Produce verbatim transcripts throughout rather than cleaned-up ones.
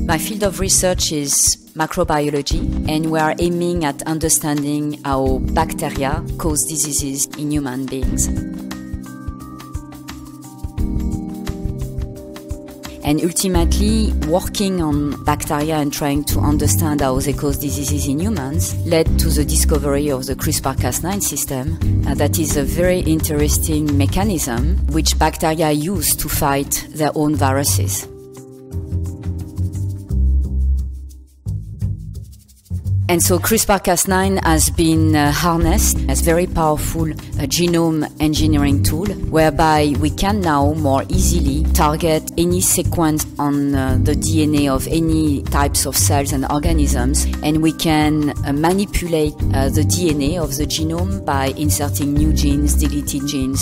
My field of research is microbiology, and we are aiming at understanding how bacteria cause diseases in human beings. And ultimately, working on bacteria and trying to understand how they cause diseases in humans led to the discovery of the CRISPR Cas nine system. Uh, that is a very interesting mechanism which bacteria use to fight their own viruses. And so CRISPR Cas nine has been uh, harnessed as a very powerful uh, genome engineering tool, whereby we can now more easily target any sequence on uh, the D N A of any types of cells and organisms, and we can uh, manipulate uh, the D N A of the genome by inserting new genes, deleted genes.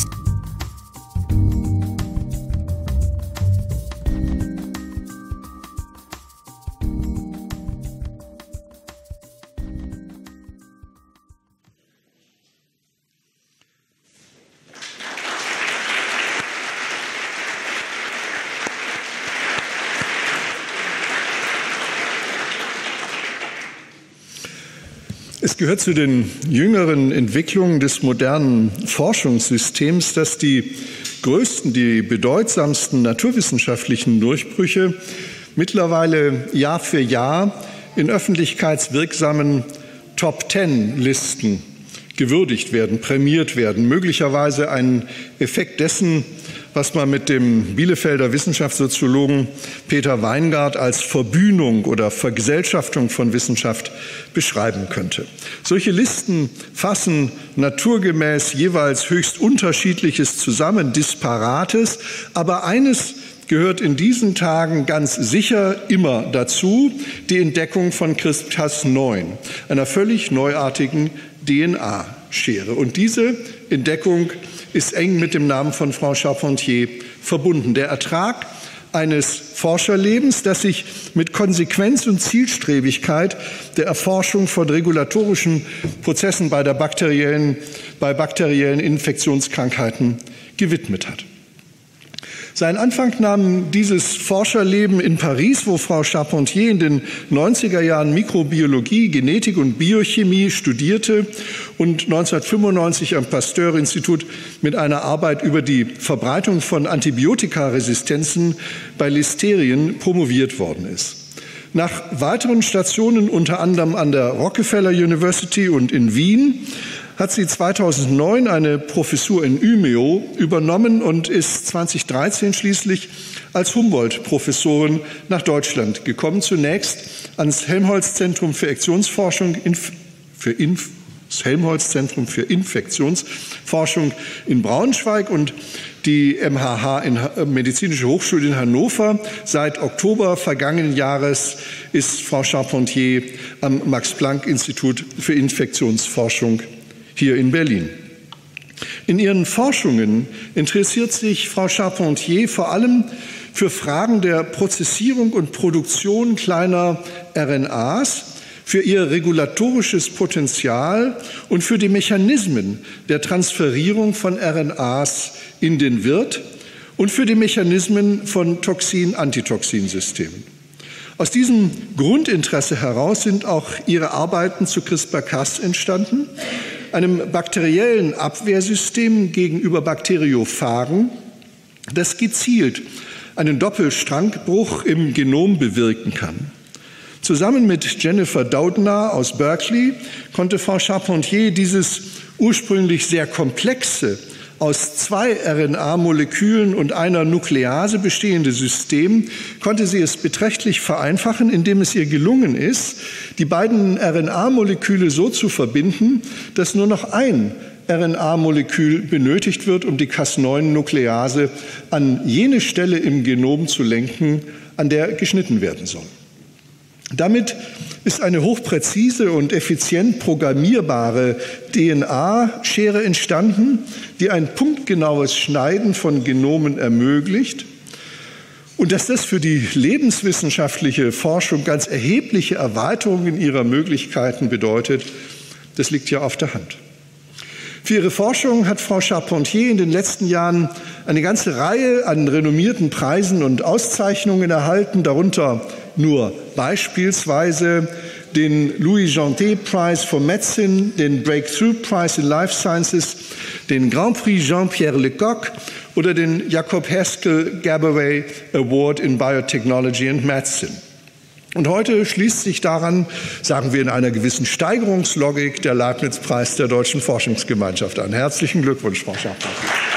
Es gehört zu den jüngeren Entwicklungen des modernen Forschungssystems, dass die größten, die bedeutsamsten naturwissenschaftlichen Durchbrüche mittlerweile Jahr für Jahr in öffentlichkeitswirksamen Top-Ten-Listen gewürdigt werden, prämiert werden. Möglicherweise ein Effekt dessen, was man mit dem Bielefelder Wissenschaftssoziologen Peter Weingart als Verbühnung oder Vergesellschaftung von Wissenschaft beschreiben könnte. Solche Listen fassen naturgemäß jeweils höchst Unterschiedliches zusammen, Disparates, aber eines gehört in diesen Tagen ganz sicher immer dazu, die Entdeckung von CRISPR Cas neun, einer völlig neuartigen D N A-Schere. Und diese Entdeckung ist eng mit dem Namen von Frau Charpentier verbunden. Der Ertrag eines Forscherlebens, das sich mit Konsequenz und Zielstrebigkeit der Erforschung von regulatorischen Prozessen bei, der bakteriellen, bei bakteriellen Infektionskrankheiten gewidmet hat. Seinen Anfang nahm dieses Forscherleben in Paris, wo Frau Charpentier in den neunziger Jahren Mikrobiologie, Genetik und Biochemie studierte und neunzehnhundertfünfundneunzig am Pasteur-Institut mit einer Arbeit über die Verbreitung von Antibiotikaresistenzen bei Listerien promoviert worden ist. Nach weiteren Stationen, unter anderem an der Rockefeller University und in Wien, hat sie zweitausendneun eine Professur in Umeå übernommen und ist zweitausenddreizehn schließlich als Humboldt-Professorin nach Deutschland gekommen. Zunächst ans Helmholtz-Zentrum für Infektionsforschung für Inf das Helmholtz-Zentrum für Infektionsforschung in Braunschweig und die M H H in Medizinische Hochschule in Hannover. Seit Oktober vergangenen Jahres ist Frau Charpentier am Max-Planck-Institut für Infektionsforschung hier in Berlin. In ihren Forschungen interessiert sich Frau Charpentier vor allem für Fragen der Prozessierung und Produktion kleiner R N As, für ihr regulatorisches Potenzial und für die Mechanismen der Transferierung von R N As in den Wirt und für die Mechanismen von Toxin-Antitoxin-Systemen. Aus diesem Grundinteresse heraus sind auch ihre Arbeiten zu CRISPR-Cas entstanden, einem bakteriellen Abwehrsystem gegenüber Bakteriophagen, das gezielt einen Doppelstrangbruch im Genom bewirken kann. Zusammen mit Jennifer Doudna aus Berkeley konnte Frau Charpentier dieses ursprünglich sehr komplexe, aus zwei R N A-Molekülen und einer Nuklease bestehende System, konnte sie es beträchtlich vereinfachen, indem es ihr gelungen ist, die beiden R N A-Moleküle so zu verbinden, dass nur noch ein R N A-Molekül benötigt wird, um die Cas neun Nuklease an jene Stelle im Genom zu lenken, an der geschnitten werden soll. Damit ist eine hochpräzise und effizient programmierbare D N A-Schere entstanden, die ein punktgenaues Schneiden von Genomen ermöglicht. Und dass das für die lebenswissenschaftliche Forschung ganz erhebliche Erweiterungen ihrer Möglichkeiten bedeutet, das liegt ja auf der Hand. Für ihre Forschung hat Frau Charpentier in den letzten Jahren eine ganze Reihe an renommierten Preisen und Auszeichnungen erhalten, darunter nur beispielsweise den Louis Janté Prize for Medicine, den Breakthrough Prize in Life Sciences, den Grand Prix Jean-Pierre Lecoq oder den Jacob Haskell Gabarret Award in Biotechnology and Medicine. Und heute schließt sich daran, sagen wir in einer gewissen Steigerungslogik, der Leibniz-Preis der Deutschen Forschungsgemeinschaft an. Herzlichen Glückwunsch, Frau Schaffner.